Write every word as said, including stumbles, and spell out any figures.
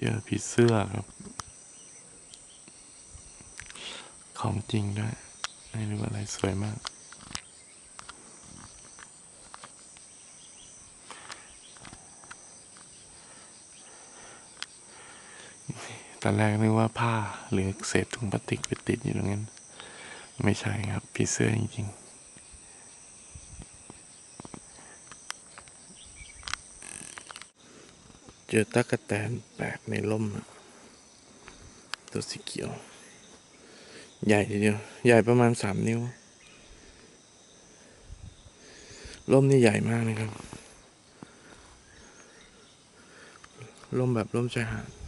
เจอผีเสื้อครับของจริงด้วยไม่รู้อะไรสวยมากตอนแรกนึกว่าผ้าหรือเศษถุงพลาสติกไปติดอยู่ตรงนั้นไม่ใช่ครับผีเสื้อจริงๆเจอตั๊กแตนแปลกในร่มตัวสีเขียวใหญ่ทีเดียวใหญ่ประมาณสามนิ้วร่มนี่ใหญ่มากนะครับร่มแบบร่มชายหาด